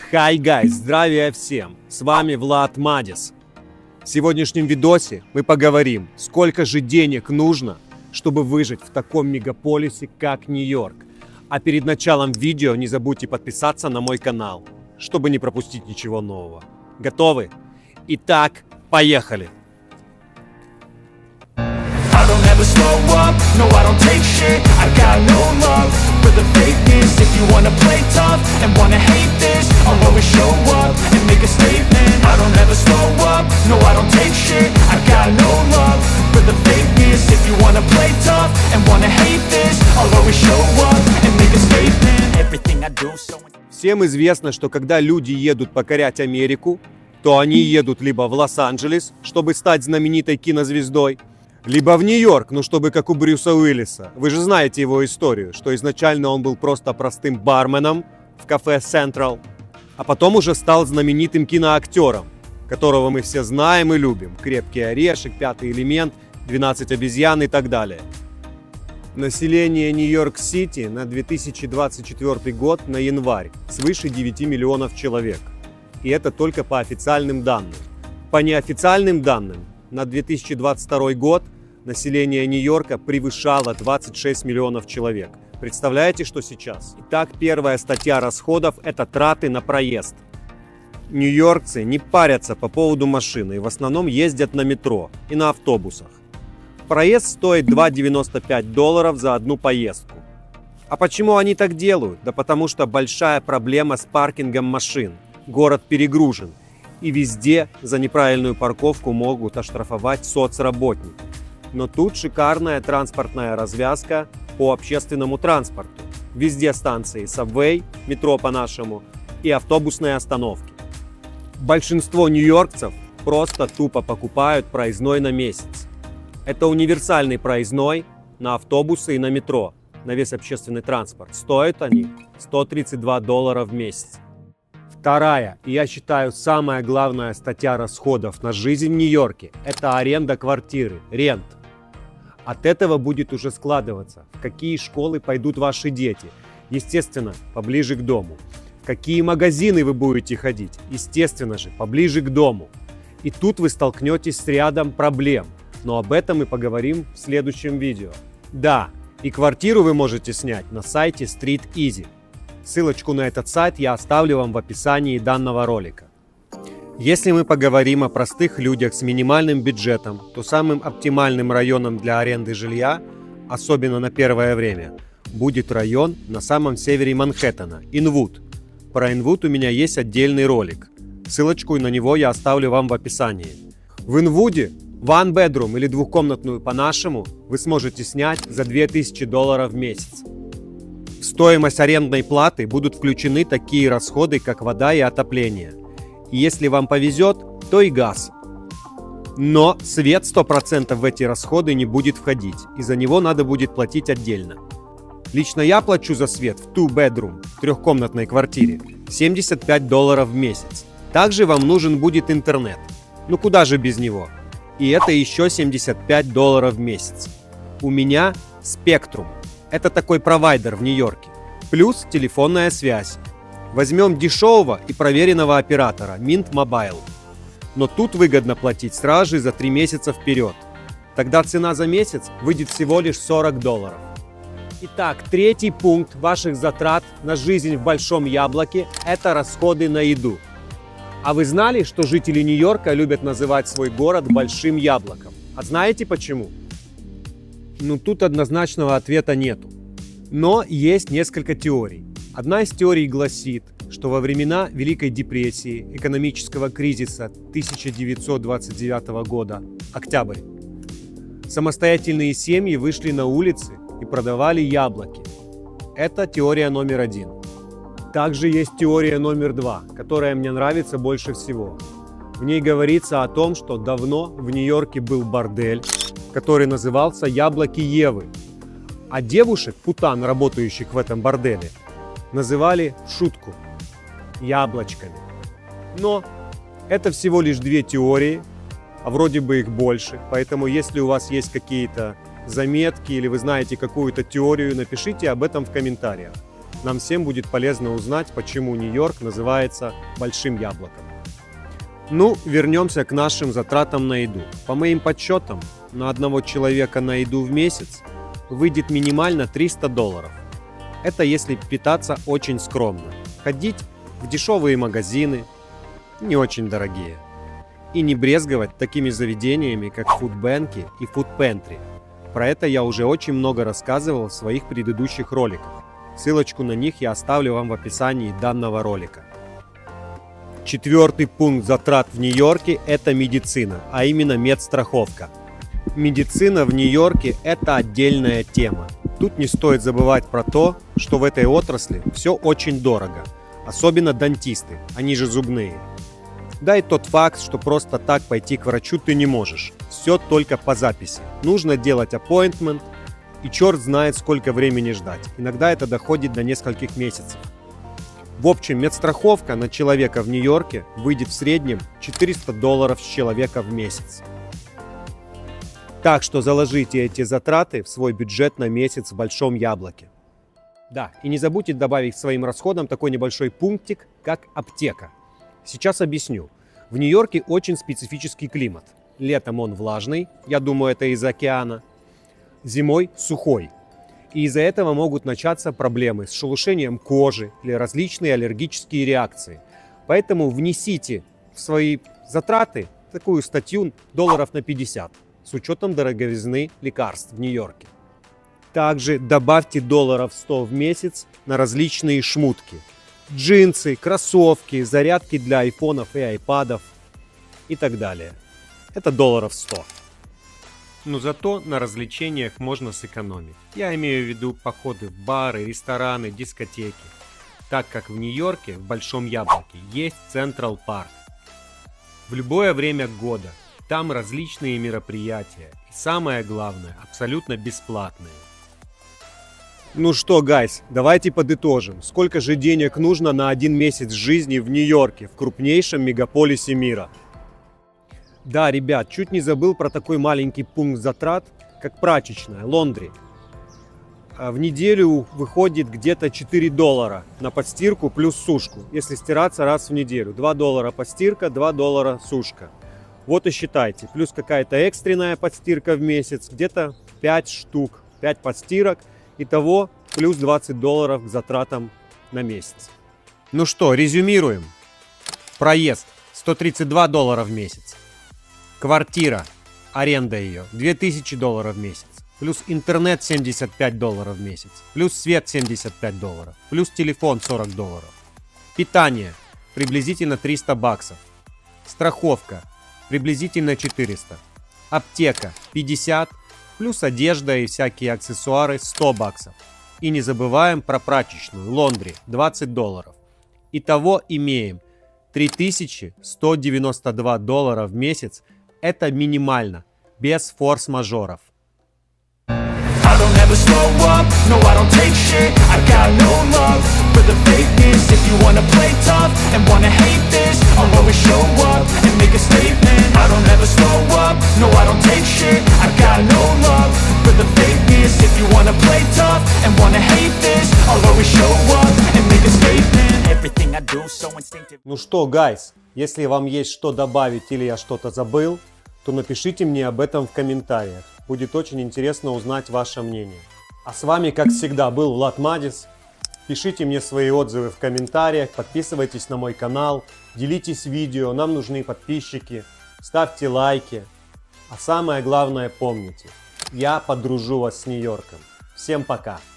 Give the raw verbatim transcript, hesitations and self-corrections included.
Hi guys, здравия всем! С вами Влад Мадис. В сегодняшнем видосе мы поговорим, сколько же денег нужно, чтобы выжить в таком мегаполисе, как Нью-Йорк. А перед началом видео не забудьте подписаться на мой канал, чтобы не пропустить ничего нового. Готовы? Итак, поехали! Never slow up, no I don't take shit. I got no love for the fakeness. If you wanna play tough and wanna hate this, I'll always show up and make a statement. I don't ever slow up, no I don't take shit. I got no love for the fakeness. If you wanna play tough and wanna hate this, I'll always show up and make a statement. Everything I do so. Всем известно, что когда люди едут покорять Америку, то они едут либо в Лос-Анджелес, чтобы стать знаменитой кинозвездой, либо в Нью-Йорк, ну чтобы как у Брюса Уиллиса. Вы же знаете его историю, что изначально он был просто простым барменом в кафе Central, а потом уже стал знаменитым киноактером, которого мы все знаем и любим. «Крепкий орешек», «Пятый элемент», «двенадцать обезьян» и так далее. Население Нью-Йорк-Сити на две тысячи двадцать четвёртый год на январь свыше девяти миллионов человек. И это только по официальным данным. По неофициальным данным, на две тысячи двадцать второй год население Нью-Йорка превышало двадцать шесть миллионов человек. Представляете, что сейчас? Итак, первая статья расходов – это траты на проезд. Нью-йоркцы не парятся по поводу машины и в основном ездят на метро и на автобусах. Проезд стоит два девяносто пять долларов за одну поездку. А почему они так делают? Да потому что большая проблема с паркингом машин. Город перегружен. И везде за неправильную парковку могут оштрафовать соцработники. Но тут шикарная транспортная развязка по общественному транспорту. Везде станции Subway, метро по-нашему, и автобусные остановки. Большинство нью-йоркцев просто тупо покупают проездной на месяц. Это универсальный проездной на автобусы и на метро, на весь общественный транспорт. Стоят они сто тридцать два доллара в месяц. Вторая, и я считаю, самая главная статья расходов на жизнь в Нью-Йорке – это аренда квартиры, рент. От этого будет уже складываться, в какие школы пойдут ваши дети, естественно, поближе к дому. В какие магазины вы будете ходить, естественно же, поближе к дому. И тут вы столкнетесь с рядом проблем, но об этом мы поговорим в следующем видео. Да, и квартиру вы можете снять на сайте Street Easy. Ссылочку на этот сайт я оставлю вам в описании данного ролика. Если мы поговорим о простых людях с минимальным бюджетом, то самым оптимальным районом для аренды жилья, особенно на первое время, будет район на самом севере Манхэттена – Инвуд. Про Инвуд у меня есть отдельный ролик. Ссылочку на него я оставлю вам в описании. В Инвуде one bedroom или двухкомнатную по-нашему вы сможете снять за две тысячи долларов в месяц. В стоимость арендной платы будут включены такие расходы, как вода и отопление. И если вам повезет, то и газ. Но свет сто процентов в эти расходы не будет входить, и за него надо будет платить отдельно. Лично я плачу за свет в two bedroom, в трехкомнатной квартире, семьдесят пять долларов в месяц. Также вам нужен будет интернет. Ну куда же без него? И это еще семьдесят пять долларов в месяц. У меня Spectrum. Это такой провайдер в Нью-Йорке. Плюс телефонная связь. Возьмем дешевого и проверенного оператора Mint Mobile. Но тут выгодно платить сразу же за три месяца вперед. Тогда цена за месяц выйдет всего лишь сорок долларов. Итак, третий пункт ваших затрат на жизнь в Большом Яблоке – это расходы на еду. А вы знали, что жители Нью-Йорка любят называть свой город Большим Яблоком? А знаете почему? Ну, тут однозначного ответа нету. Но есть несколько теорий. Одна из теорий гласит, что во времена Великой депрессии, экономического кризиса тысяча девятьсот двадцать девятого года, октябрь, самостоятельные семьи вышли на улицы и продавали яблоки. Это теория номер один. Также есть теория номер два, которая мне нравится больше всего. В ней говорится о том, что давно в Нью-Йорке был бордель, который назывался «Яблоки Евы». А девушек, путан, работающих в этом борделе, называли в шутку яблочками. Но это всего лишь две теории, а вроде бы их больше. Поэтому если у вас есть какие-то заметки или вы знаете какую-то теорию, напишите об этом в комментариях. нам всем будет полезно узнать, почему Нью-Йорк называется Большим Яблоком. Ну, вернемся к нашим затратам на еду. По моим подсчетам, на одного человека на еду в месяц выйдет минимально триста долларов. Это если питаться очень скромно. Ходить в дешевые магазины, не очень дорогие. И не брезговать такими заведениями, как фудбэнки и фудпентри. Про это я уже очень много рассказывал в своих предыдущих роликах. Ссылочку на них я оставлю вам в описании данного ролика. Четвертый пункт затрат в Нью-Йорке – это медицина, а именно медстраховка. Медицина в Нью-Йорке – это отдельная тема. Тут не стоит забывать про то, что в этой отрасли все очень дорого. Особенно дантисты, они же зубные. Да и тот факт, что просто так пойти к врачу ты не можешь. Все только по записи. Нужно делать аппоинтмент, и черт знает сколько времени ждать. Иногда это доходит до нескольких месяцев. В общем, медстраховка на человека в Нью-Йорке выйдет в среднем четыреста долларов с человека в месяц. Так что заложите эти затраты в свой бюджет на месяц в Большом Яблоке. Да, и не забудьте добавить к своим расходам такой небольшой пунктик, как аптека. Сейчас объясню. В Нью-Йорке очень специфический климат. Летом он влажный, я думаю, это из-за океана. Зимой сухой. И из-за этого могут начаться проблемы с шелушением кожи или различные аллергические реакции. Поэтому внесите в свои затраты такую статью долларов на пятьдесят с учетом дороговизны лекарств в Нью-Йорке. Также добавьте долларов сто в месяц на различные шмутки. Джинсы, кроссовки, зарядки для айфонов и айпадов и так далее. Это долларов сто. Но зато на развлечениях можно сэкономить. Я имею в виду походы в бары, рестораны, дискотеки. Так как в Нью-Йорке, в Большом Яблоке, есть Централ Парк. В любое время года там различные мероприятия. И самое главное, абсолютно бесплатные. Ну что, гайс, давайте подытожим. Сколько же денег нужно на один месяц жизни в Нью-Йорке, в крупнейшем мегаполисе мира? Да, ребят, чуть не забыл про такой маленький пункт затрат, как прачечная, лондри. В неделю выходит где-то четыре доллара на подстирку плюс сушку, если стираться раз в неделю. два доллара подстирка, два доллара сушка. Вот и считайте. Плюс какая-то экстренная подстирка в месяц, где-то пять штук, пять подстирок. Итого плюс двадцать долларов к затратам на месяц. Ну что, резюмируем. Проезд сто тридцать два доллара в месяц. Квартира, аренда ее две тысячи долларов в месяц. Плюс интернет семьдесят пять долларов в месяц. Плюс свет семьдесят пять долларов. Плюс телефон сорок долларов. Питание приблизительно триста баксов. Страховка приблизительно четыреста. Аптека пятьдесят. Плюс одежда и всякие аксессуары сто баксов. И не забываем про прачечную, лондри, двадцать долларов. Итого имеем три тысячи сто девяносто два доллара в месяц. Это минимально, без форс-мажоров. Ну что, гайс, если вам есть что добавить или я что-то забыл, то напишите мне об этом в комментариях. Будет очень интересно узнать ваше мнение. А с вами, как всегда, был Влад Мадис. Пишите мне свои отзывы в комментариях, подписывайтесь на мой канал, делитесь видео, нам нужны подписчики, ставьте лайки. А самое главное, помните, я подружу вас с Нью-Йорком. Всем пока!